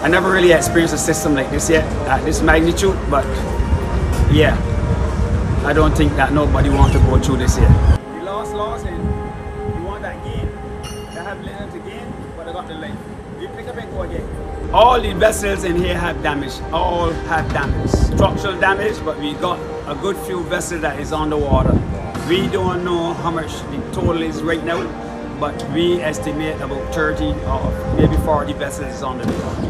never really experienced a system like this yet, at this magnitude, but yeah, I don't think that nobody wants to go through this yet. We lost and you want that gain. I have little to gain, but I got the length. You pick up and go again. All the vessels in here have damage, all have damage. Structural damage, but we got a good few vessels that is on the water. We don't know how much the total is right now, but we estimate about 30 or maybe 40 vessels on the water.